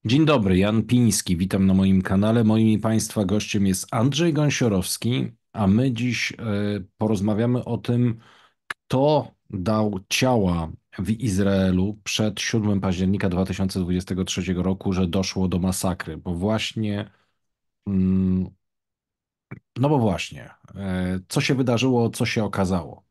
Dzień dobry, Jan Piński, witam na moim kanale. Moim i Państwa gościem jest Andrzej Gąsiorowski, a my dziś porozmawiamy o tym, kto dał ciała w Izraelu przed 7 października 2023 roku, że doszło do masakry, bo właśnie, mm, no bo właśnie, co się wydarzyło, co się okazało.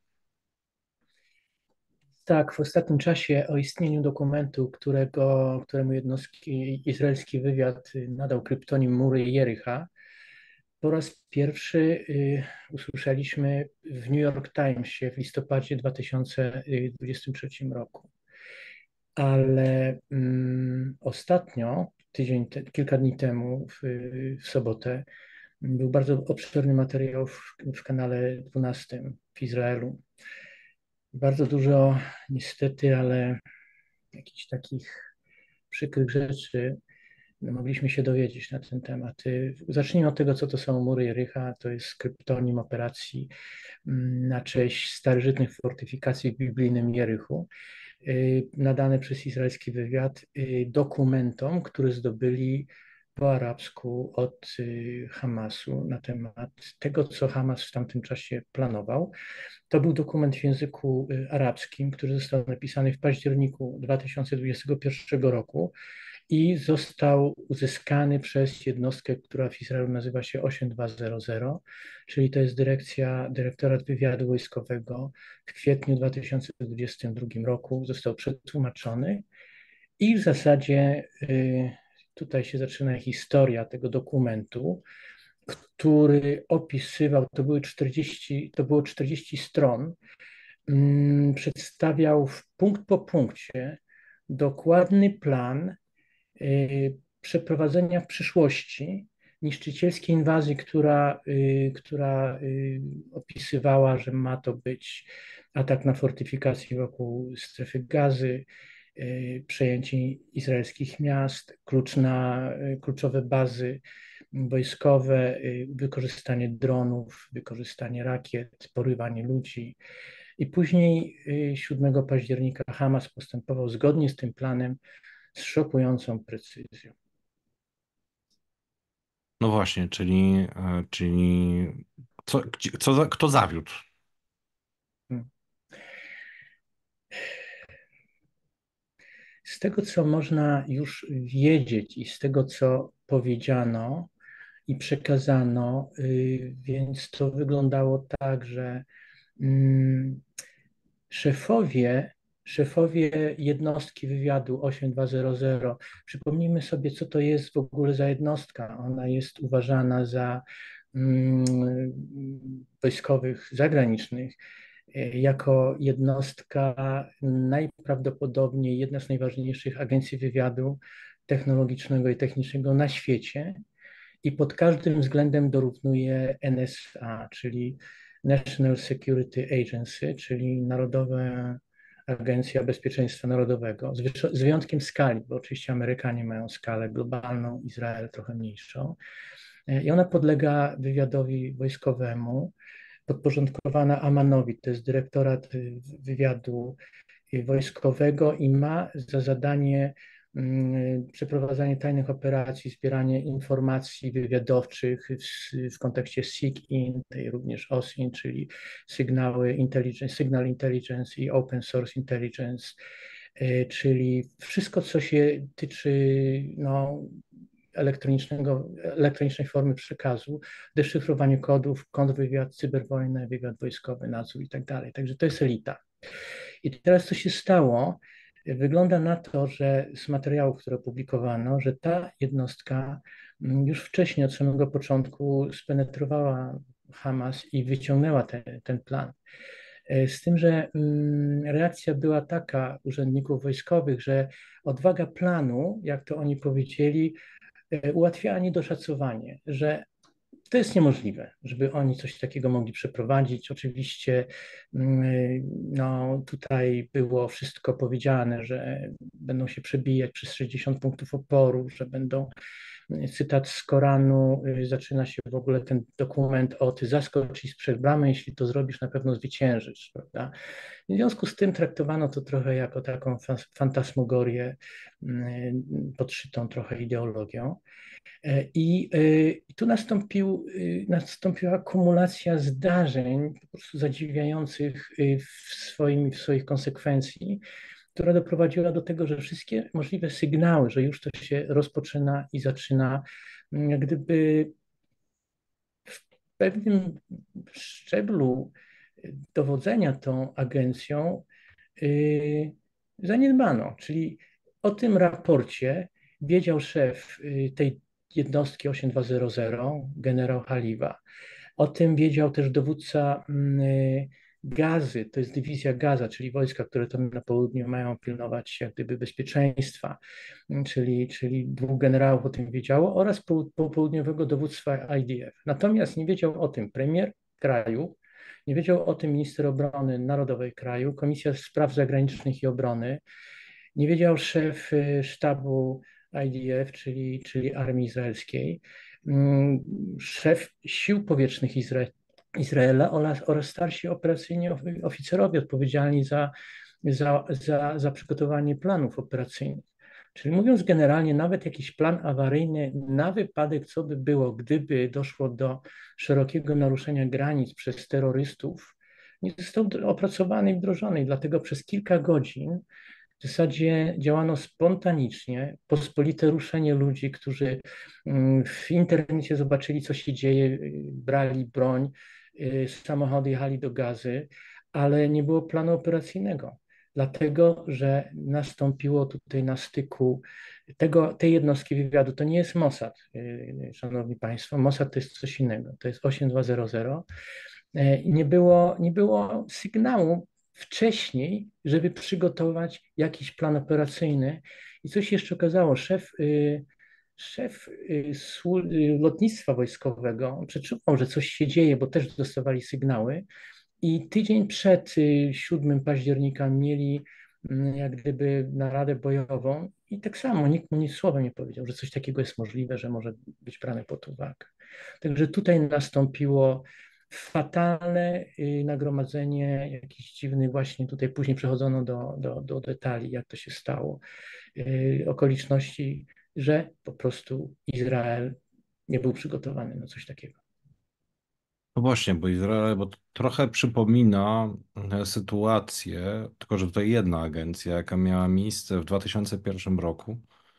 Tak, w ostatnim czasie o istnieniu dokumentu, któremu jednostki izraelski wywiad nadał kryptonim Mury Jericha, po raz pierwszy usłyszeliśmy w New York Timesie w listopadzie 2023 roku. Ale ostatnio, kilka dni temu, w sobotę, był bardzo obszerny materiał w kanale 12 w Izraelu. Bardzo dużo, niestety, ale jakichś takich przykrych rzeczy mogliśmy się dowiedzieć na ten temat. Zacznijmy od tego, co to są mury Jericha. To jest kryptonim operacji na cześć starożytnych fortyfikacji w biblijnym Jerichu, nadane przez izraelski wywiad dokumentom, które zdobyli po arabsku od Hamasu na temat tego, co Hamas w tamtym czasie planował. To był dokument w języku arabskim, który został napisany w październiku 2021 roku i został uzyskany przez jednostkę, która w Izraelu nazywa się 8200, czyli to jest Dyrektorat Wywiadu Wojskowego. W kwietniu 2022 roku został przetłumaczony i w zasadzie tutaj się zaczyna historia tego dokumentu, który opisywał, to było 40 stron, przedstawiał punkt po punkcie dokładny plan przeprowadzenia w przyszłości niszczycielskiej inwazji, która opisywała, że ma to być atak na fortyfikacje wokół strefy Gazy, przejęcie izraelskich miast, kluczowe bazy wojskowe, wykorzystanie dronów, wykorzystanie rakiet, porywanie ludzi. I później 7 października Hamas postępował zgodnie z tym planem z szokującą precyzją. No właśnie, czyli kto zawiódł? Z tego, co można już wiedzieć i z tego, co powiedziano i przekazano, więc to wyglądało tak, że mm, szefowie, szefowie jednostki wywiadu 8200, przypomnijmy sobie, co to jest w ogóle za jednostka. Ona jest uważana za wojskowych zagranicznych jako jednostka najprawdopodobniej jedna z najważniejszych agencji wywiadu technologicznego i technicznego na świecie i pod każdym względem dorównuje NSA, czyli National Security Agency, czyli Narodowa Agencja Bezpieczeństwa Narodowego, z wyjątkiem skali, bo oczywiście Amerykanie mają skalę globalną, Izrael trochę mniejszą. I ona podlega wywiadowi wojskowemu, podporządkowana Amanowi, to jest Dyrektorat Wywiadu Wojskowego i ma za zadanie przeprowadzanie tajnych operacji, zbieranie informacji wywiadowczych w kontekście SIG-INT i również OSINT, czyli Signal Intelligence i Open Source Intelligence, czyli wszystko, co się tyczy no, elektronicznej formy przekazu, deszyfrowanie kodów, kontrwywiad, cyberwojnę, wywiad wojskowy, nadzór i tak dalej. Także to jest elita. I teraz co się stało? Wygląda na to, że z materiałów, które opublikowano, że ta jednostka już wcześniej, od samego początku, spenetrowała Hamas i wyciągnęła ten plan. Z tym, że reakcja była taka urzędników wojskowych, że odwaga planu, jak to oni powiedzieli, ułatwiała niedoszacowanie, że to jest niemożliwe, żeby oni coś takiego mogli przeprowadzić. Oczywiście no, tutaj było wszystko powiedziane, że będą się przebijać przez 60 punktów oporu, że będą cytat z Koranu, zaczyna się w ogóle ten dokument od zaskocz i sprzed bramy, jeśli to zrobisz, na pewno zwyciężysz, prawda? W związku z tym traktowano to trochę jako taką fantasmagorię podszytą trochę ideologią. I tu nastąpiła kumulacja zdarzeń po prostu zadziwiających w swoich konsekwencji, która doprowadziła do tego, że wszystkie możliwe sygnały, że już to się rozpoczyna i zaczyna, jak gdyby w pewnym szczeblu dowodzenia tą agencją zaniedbano. Czyli o tym raporcie wiedział szef tej jednostki 8200, generał Haliwa. O tym wiedział też dowódca Gazy, to jest dywizja Gaza, czyli wojska, które tam na południu mają pilnować jak gdyby bezpieczeństwa, czyli dwóch generałów o tym wiedziało oraz południowego dowództwa IDF. Natomiast nie wiedział o tym premier kraju, nie wiedział o tym minister obrony narodowej kraju, Komisja Spraw Zagranicznych i Obrony, nie wiedział szef sztabu IDF, czyli Armii Izraelskiej, szef Sił Powietrznych Izraela oraz starsi operacyjni oficerowie odpowiedzialni za przygotowanie planów operacyjnych. Czyli mówiąc generalnie, nawet jakiś plan awaryjny na wypadek, co by było, gdyby doszło do szerokiego naruszenia granic przez terrorystów, nie został opracowany i wdrożony. I dlatego przez kilka godzin w zasadzie działano spontanicznie, pospolite ruszenie ludzi, którzy w internecie zobaczyli, co się dzieje, brali broń, samochody jechali do Gazy, ale nie było planu operacyjnego. Dlatego, że nastąpiło tutaj na styku tej jednostki wywiadu. To nie jest Mossad, szanowni państwo. Mossad to jest coś innego. To jest 8200. Nie było sygnału wcześniej, żeby przygotować jakiś plan operacyjny. I coś jeszcze okazało, szef lotnictwa wojskowego przeczuwał, że coś się dzieje, bo też dostawali sygnały. I tydzień przed 7 października mieli jak gdyby naradę bojową i tak samo nikt mu nic słowem nie powiedział, że coś takiego jest możliwe, że może być brane pod uwagę. Także tutaj nastąpiło fatalne nagromadzenie jakichś dziwnych właśnie, tutaj później przechodzono do detali, jak to się stało, okoliczności, że po prostu Izrael nie był przygotowany na coś takiego. No właśnie, bo Izrael, bo to trochę przypomina sytuację, tylko że tutaj jedna agencja, jaka miała miejsce w 2001 roku,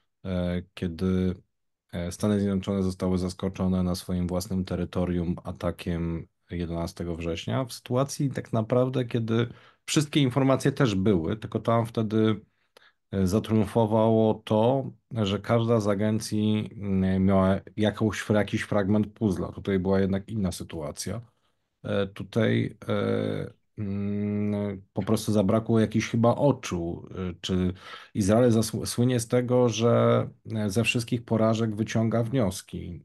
kiedy Stany Zjednoczone zostały zaskoczone na swoim własnym terytorium atakiem 11 września, w sytuacji tak naprawdę, kiedy wszystkie informacje też były, tylko tam wtedy zatriumfowało to, że każda z agencji miała jakiś fragment puzzla. Tutaj była jednak inna sytuacja. Tutaj po prostu zabrakło jakichś chyba oczu. Czy Izrael słynie z tego, że ze wszystkich porażek wyciąga wnioski,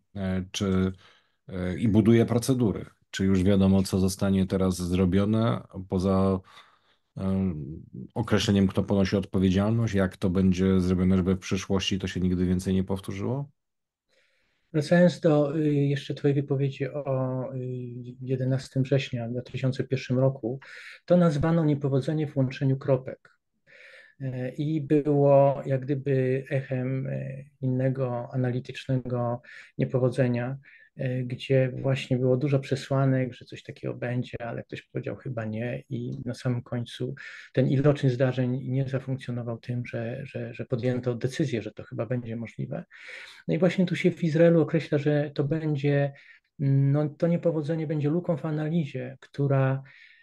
i buduje procedury? Czy już wiadomo, co zostanie teraz zrobione poza określeniem, kto ponosi odpowiedzialność, jak to będzie zrobione, żeby w przyszłości to się nigdy więcej nie powtórzyło? Wracając do jeszcze Twojej wypowiedzi o 11 września 2001 roku, to nazwano niepowodzenie w łączeniu kropek. I było jak gdyby echem innego analitycznego niepowodzenia, gdzie właśnie było dużo przesłanek, że coś takiego będzie, ale ktoś powiedział chyba nie i na samym końcu ten iloczyn zdarzeń nie zafunkcjonował tym, że podjęto decyzję, że to chyba będzie możliwe. No i właśnie tu się w Izraelu określa, że to będzie, no to niepowodzenie będzie luką w analizie, która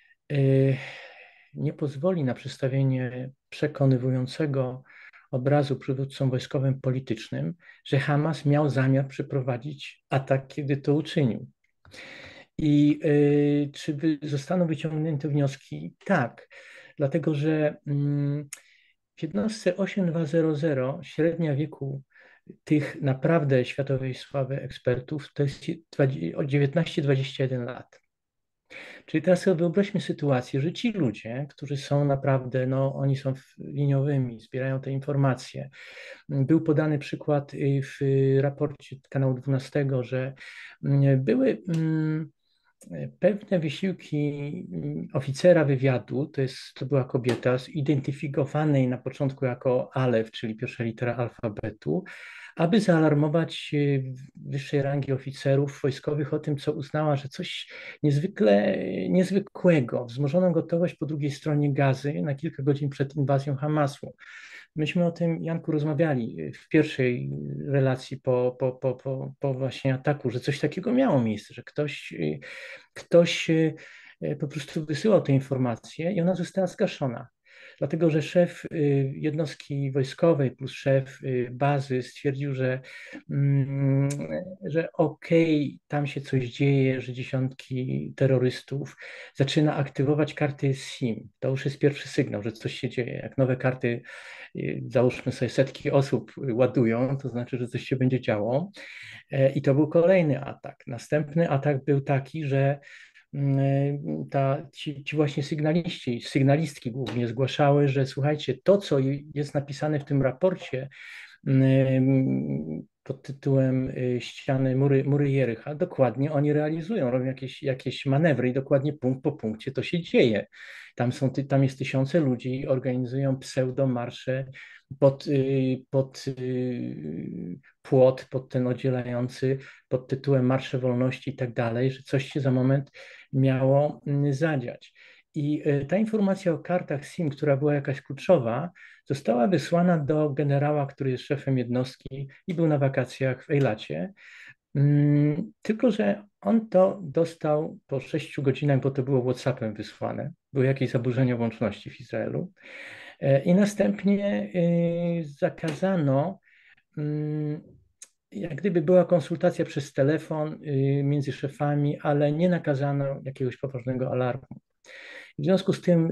nie pozwoli na przedstawienie przekonywującego obrazu przywódcom wojskowym politycznym, że Hamas miał zamiar przeprowadzić atak, kiedy to uczynił. I czy zostaną wyciągnięte wnioski? Tak, dlatego że w jednostce 8200 średnia wieku tych naprawdę światowej sławy ekspertów to jest 19-21 lat. Czyli teraz sobie wyobraźmy sytuację, że ci ludzie, którzy są naprawdę, no oni są liniowymi, zbierają te informacje. Był podany przykład w raporcie kanału 12, że były pewne wysiłki oficera wywiadu, to była kobieta zidentyfikowanej na początku jako Alef, czyli pierwsza litera alfabetu, aby zaalarmować wyższej rangi oficerów wojskowych o tym, co uznała, że coś niezwykle niezwykłego, wzmożoną gotowość po drugiej stronie Gazy na kilka godzin przed inwazją Hamasu. Myśmy o tym, Janku, rozmawiali w pierwszej relacji po właśnie ataku, że coś takiego miało miejsce, że ktoś po prostu wysyłał tę informację i ona została zgaszona. Dlatego, że szef jednostki wojskowej plus szef bazy stwierdził, mm, że okej, tam się coś dzieje, że dziesiątki terrorystów zaczyna aktywować karty SIM. To już jest pierwszy sygnał, że coś się dzieje. Jak nowe karty, załóżmy sobie setki osób ładują, to znaczy, że coś się będzie działo. I to był kolejny atak. Następny atak był taki, że ci właśnie sygnaliści, sygnalistki głównie zgłaszały, że słuchajcie, to co jest napisane w tym raporcie pod tytułem ściany, mury Jericha, dokładnie oni realizują, robią jakieś manewry i dokładnie punkt po punkcie to się dzieje. Tam jest tysiące ludzi, organizują pseudomarsze pod płot, pod ten oddzielający, pod tytułem Marsze Wolności i tak dalej, że coś się za moment miało zadziać. I ta informacja o kartach SIM, która była jakaś kluczowa, została wysłana do generała, który jest szefem jednostki i był na wakacjach w Ejlacie. Tylko, że on to dostał po 6 godzinach, bo to było WhatsAppem wysłane. Były jakieś zaburzenia łączności w Izraelu. I następnie zakazano, jak gdyby była konsultacja przez telefon między szefami, ale nie nakazano jakiegoś poważnego alarmu. W związku z tym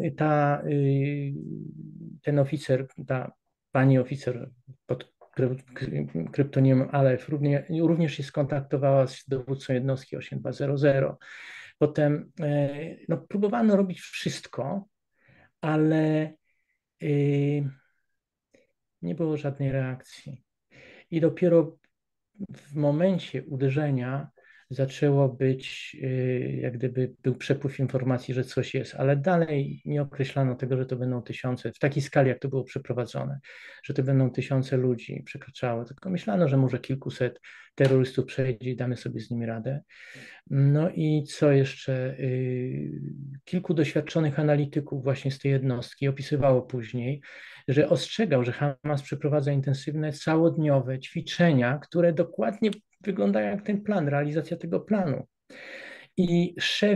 ten oficer, ta pani oficer pod kryptonimem Alef również się skontaktowała z dowódcą jednostki 8200. Potem no, próbowano robić wszystko, ale nie było żadnej reakcji. I dopiero w momencie uderzenia zaczęło być, jak gdyby był przepływ informacji, że coś jest, ale dalej nie określano tego, że to będą tysiące, w takiej skali, jak to było przeprowadzone, że to będą tysiące ludzi przekraczało, tylko myślano, że może kilkuset terrorystów przejdzie i damy sobie z nimi radę. No i co jeszcze? Kilku doświadczonych analityków właśnie z tej jednostki opisywało później, że ostrzegał, że Hamas przeprowadza intensywne, całodniowe ćwiczenia, które dokładnie wyglądają jak ten plan, realizacja tego planu. I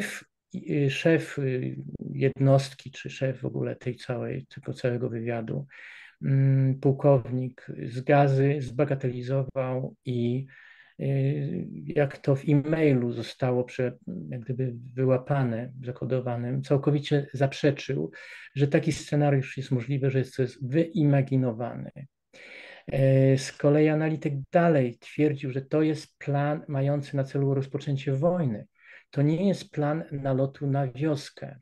szef jednostki, czy szef w ogóle tego całego wywiadu, pułkownik z Gazy zbagatelizował i jak to w e-mailu zostało jak gdyby wyłapane, zakodowanym, całkowicie zaprzeczył, że taki scenariusz jest możliwy, że to jest wyimaginowany. Z kolei analityk dalej twierdził, że to jest plan mający na celu rozpoczęcie wojny. To nie jest plan nalotu na wioskę.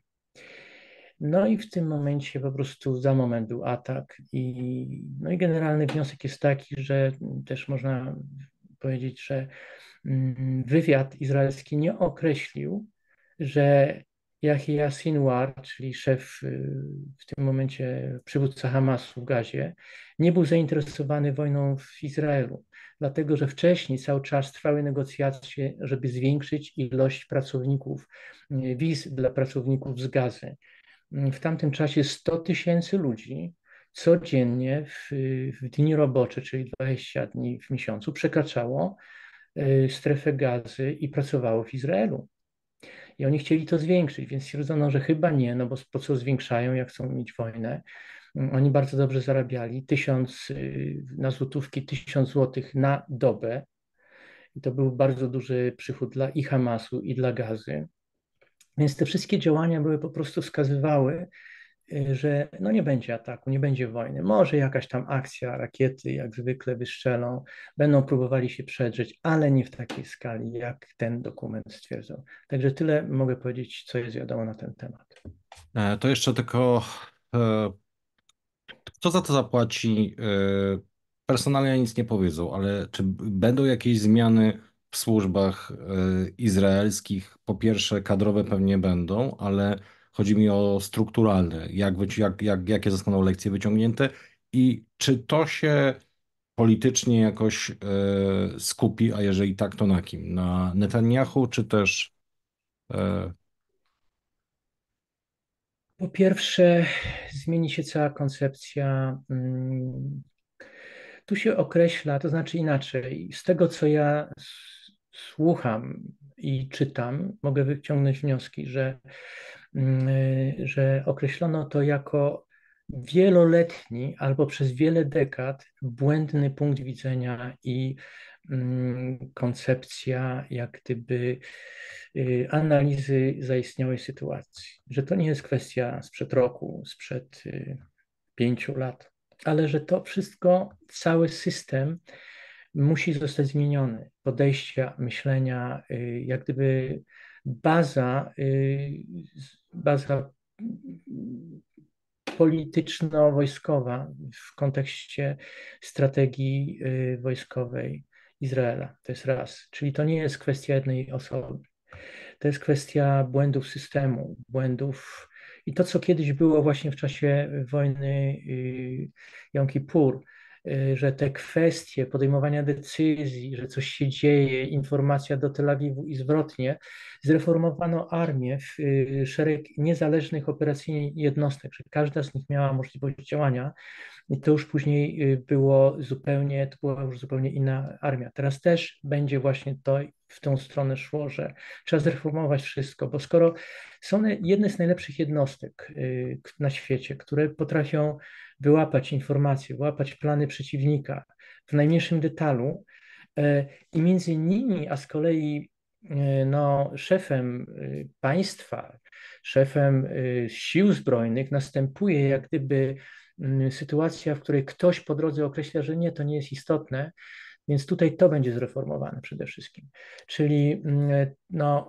No i w tym momencie po prostu za moment był atak no i generalny wniosek jest taki, że też można powiedzieć, że wywiad izraelski nie określił, że Yahya Sinwar, czyli szef w tym momencie przywódca Hamasu w Gazie, nie był zainteresowany wojną w Izraelu, dlatego że wcześniej cały czas trwały negocjacje, żeby zwiększyć ilość pracowników, wiz dla pracowników z Gazy. W tamtym czasie 100 tysięcy ludzi codziennie w dni robocze, czyli 20 dni w miesiącu, przekraczało strefę Gazy i pracowało w Izraelu. I oni chcieli to zwiększyć, więc stwierdzono, że chyba nie, no bo po co zwiększają, jak chcą mieć wojnę. Oni bardzo dobrze zarabiali, 1000 na złotówki, 1000 złotych na dobę. I to był bardzo duży przychód dla i Hamasu, i dla Gazy. Więc te wszystkie działania były po prostu wskazywały, że no nie będzie ataku, nie będzie wojny. Może jakaś tam akcja, rakiety jak zwykle wystrzelą, będą próbowali się przedrzeć, ale nie w takiej skali, jak ten dokument stwierdzał. Także tyle mogę powiedzieć, co jest wiadomo na ten temat. To jeszcze tylko, e, kto za to zapłaci? Personalnie nic nie powiedzą, ale czy będą jakieś zmiany w służbach izraelskich? Po pierwsze, kadrowe pewnie będą, ale chodzi mi o strukturalne. Jakie zostaną lekcje wyciągnięte i czy to się politycznie jakoś skupi, a jeżeli tak, to na kim? Na Netanyahu, czy też e, Po pierwsze, zmieni się cała koncepcja. Tu się określa, to znaczy inaczej. Z tego, co ja słucham i czytam, mogę wyciągnąć wnioski, że określono to jako wieloletni albo przez wiele dekad błędny punkt widzenia i koncepcja jak gdyby analizy zaistniałej sytuacji. Że to nie jest kwestia sprzed roku, sprzed 5 lat, ale że to wszystko, cały system musi zostać zmieniony. Podejścia, myślenia, jak gdyby baza polityczno-wojskowa w kontekście strategii wojskowej Izraela. To jest raz. Czyli to nie jest kwestia jednej osoby. To jest kwestia błędów systemu, błędów i to, co kiedyś było właśnie w czasie wojny Jom Kippur, że te kwestie podejmowania decyzji, że coś się dzieje, informacja do Tel Awiwu i zwrotnie, zreformowano armię w szereg niezależnych operacyjnie jednostek, że każda z nich miała możliwość działania i to już później to była już zupełnie inna armia. Teraz też będzie właśnie to w tą stronę szło, że trzeba zreformować wszystko, bo skoro są jedne z najlepszych jednostek na świecie, które potrafią wyłapać informacje, wyłapać plany przeciwnika w najmniejszym detalu i między nimi, a z kolei no, szefem państwa, szefem sił zbrojnych następuje jak gdyby sytuacja, w której ktoś po drodze określa, że nie, to nie jest istotne, więc tutaj to będzie zreformowane przede wszystkim. Czyli no,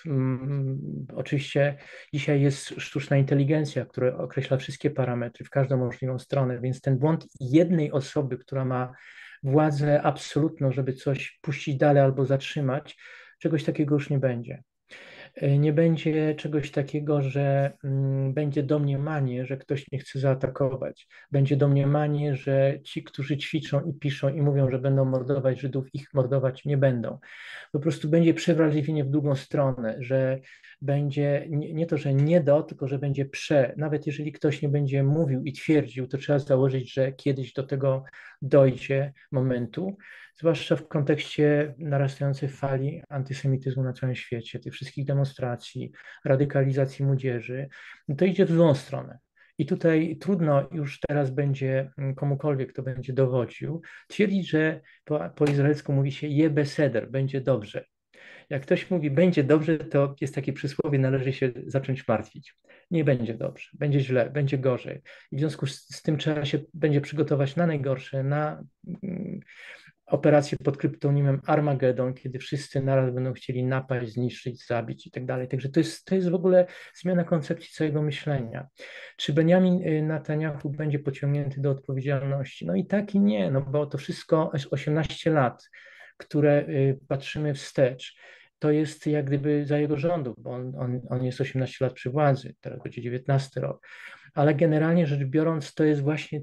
oczywiście dzisiaj jest sztuczna inteligencja, która określa wszystkie parametry w każdą możliwą stronę, więc ten błąd jednej osoby, która ma władzę absolutną, żeby coś puścić dalej albo zatrzymać, czegoś takiego już nie będzie. Nie będzie czegoś takiego, że będzie domniemanie, że ktoś nie chce zaatakować. Będzie domniemanie, że ci, którzy ćwiczą i piszą i mówią, że będą mordować Żydów, ich mordować nie będą. Po prostu będzie przewrażliwienie w drugą stronę, że będzie nie to, że nie do, tylko że będzie prze. Nawet jeżeli ktoś nie będzie mówił i twierdził, to trzeba założyć, że kiedyś do tego dojdzie momentu, zwłaszcza w kontekście narastającej fali antysemityzmu na całym świecie, tych wszystkich demonstracji, radykalizacji młodzieży, to idzie w złą stronę. I tutaj trudno już teraz będzie komukolwiek, kto będzie dowodził, twierdzić, że po izraelsku mówi się je beseder, będzie dobrze. Jak ktoś mówi będzie dobrze, to jest takie przysłowie, należy się zacząć martwić. Nie będzie dobrze, będzie źle, będzie gorzej. I w związku z tym trzeba się będzie przygotować na najgorsze, na operację pod kryptonimem Armagedon, kiedy wszyscy naraz będą chcieli napaść, zniszczyć, zabić i tak dalej. Także to jest w ogóle zmiana koncepcji całego myślenia. Czy Benjamin Netanyahu będzie pociągnięty do odpowiedzialności? No i tak i nie, no bo to wszystko 18 lat, które patrzymy wstecz, to jest jak gdyby za jego rządów, bo on jest 18 lat przy władzy, teraz będzie 19 rok, ale generalnie rzecz biorąc, to jest właśnie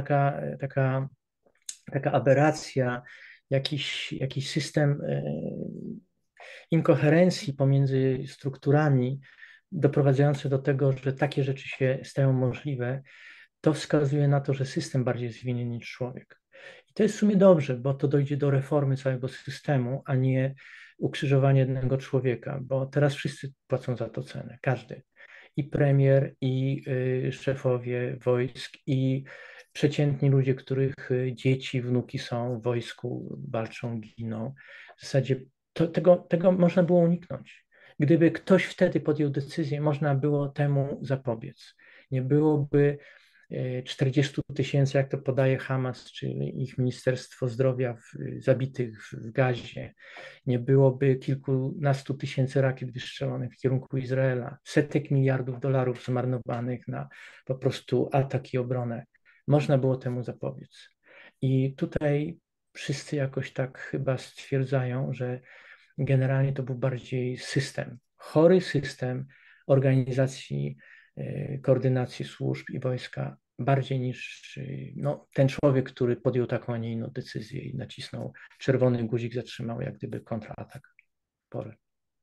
taka aberracja, jakiś system inkoherencji pomiędzy strukturami doprowadzający do tego, że takie rzeczy się stają możliwe, to wskazuje na to, że system bardziej jest winien niż człowiek. I to jest w sumie dobrze, bo to dojdzie do reformy całego systemu, a nie ukrzyżowania jednego człowieka, bo teraz wszyscy płacą za to cenę, każdy. I premier, i szefowie wojsk, i przeciętni ludzie, których dzieci, wnuki są w wojsku, walczą, giną. W zasadzie tego można było uniknąć. Gdyby ktoś wtedy podjął decyzję, można było temu zapobiec. nie byłoby 40 tysięcy, jak to podaje Hamas, czyli ich Ministerstwo Zdrowia, zabitych w Gazie, nie byłoby kilkunastu tysięcy rakiet wystrzelonych w kierunku Izraela, setek miliardów dolarów zmarnowanych na po prostu atak i obronę. Można było temu zapobiec. I tutaj wszyscy jakoś tak chyba stwierdzają, że generalnie to był bardziej system, chory system organizacji, koordynacji służb i wojska, bardziej niż no, ten człowiek, który podjął taką, a nie inną decyzję i nacisnął czerwony guzik, zatrzymał jak gdyby kontratak. Porę.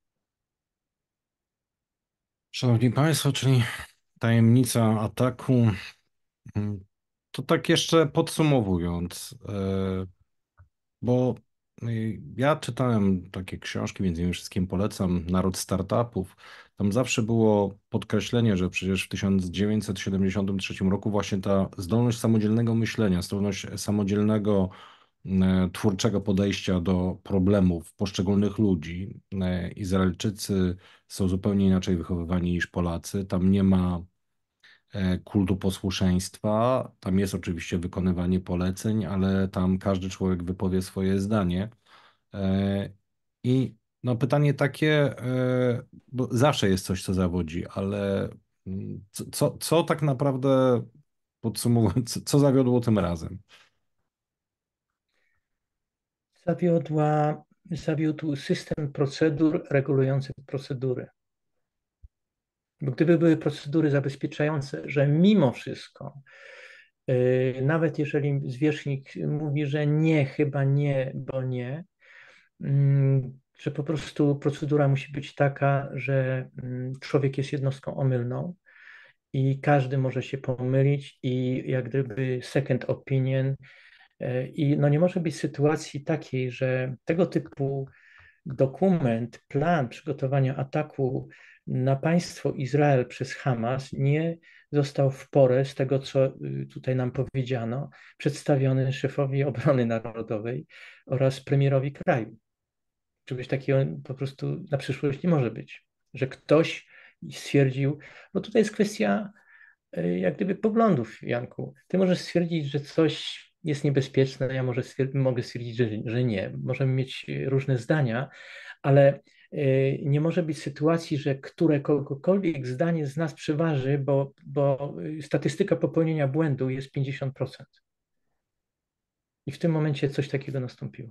Szanowni Państwo, czyli tajemnica ataku. To tak jeszcze podsumowując, bo ja czytałem takie książki, między innymi wszystkim polecam Naród Startupów. Tam zawsze było podkreślenie, że przecież w 1973 roku właśnie ta zdolność samodzielnego myślenia, zdolność samodzielnego, twórczego podejścia do problemów poszczególnych ludzi. Izraelczycy są zupełnie inaczej wychowywani niż Polacy. Tam nie ma kultu posłuszeństwa. Tam jest oczywiście wykonywanie poleceń, ale tam każdy człowiek wypowie swoje zdanie. E, I no pytanie takie, bo zawsze jest coś, co zawodzi, ale co tak naprawdę, podsumowując, co zawiodło tym razem? Zawiódł system procedur regulujących procedury. Bo gdyby były procedury zabezpieczające, że mimo wszystko, nawet jeżeli zwierzchnik mówi, że nie, chyba nie, bo nie, że po prostu procedura musi być taka, że człowiek jest jednostką omylną i każdy może się pomylić i jak gdyby second opinion. I no nie może być sytuacji takiej, że tego typu dokument, plan przygotowania ataku na państwo Izrael przez Hamas nie został w porę z tego, co tutaj nam powiedziano, przedstawiony szefowi obrony narodowej oraz premierowi kraju. Czegoś takiego po prostu na przyszłość nie może być, że ktoś stwierdził, bo tutaj jest kwestia jak gdyby poglądów, Janku. Ty możesz stwierdzić, że coś jest niebezpieczne, ja mogę stwierdzić, że nie. Możemy mieć różne zdania, ale nie może być sytuacji, że którekolwiek zdanie z nas przeważy, bo statystyka popełnienia błędu jest 50%. I w tym momencie coś takiego nastąpiło.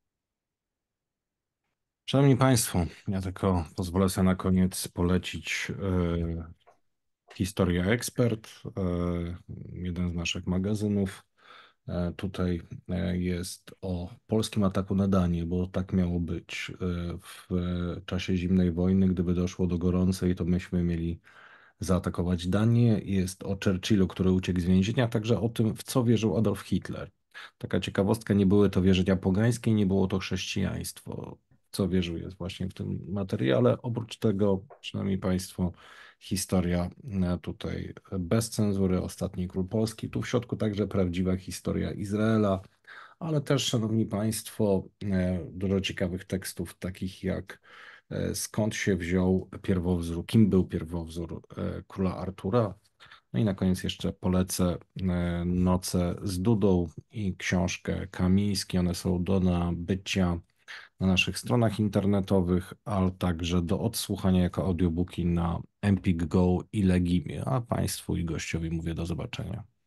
Szanowni Państwo, ja tylko pozwolę sobie na koniec polecić Historia Ekspert, jeden z naszych magazynów. Tutaj jest o polskim ataku na Danię, bo tak miało być w czasie zimnej wojny. Gdyby doszło do gorącej, to myśmy mieli zaatakować Danię. Jest o Churchillu, który uciekł z więzienia, także o tym, w co wierzył Adolf Hitler. Taka ciekawostka, nie były to wierzenia pogańskie, nie było to chrześcijaństwo. W co wierzył jest właśnie w tym materiale. Oprócz tego, przynajmniej Państwo, historia tutaj bez cenzury, Ostatni Król Polski. Tu w środku także prawdziwa historia Izraela, ale też, Szanowni Państwo, dużo ciekawych tekstów, takich jak skąd się wziął pierwowzór, kim był pierwowzór króla Artura. No i na koniec jeszcze polecę Noce z Dudą i książkę Kamiński. One są do nabycia na naszych stronach internetowych, ale także do odsłuchania jako audiobooki na Empik Go i Legimie. A Państwu i gościowi mówię do zobaczenia.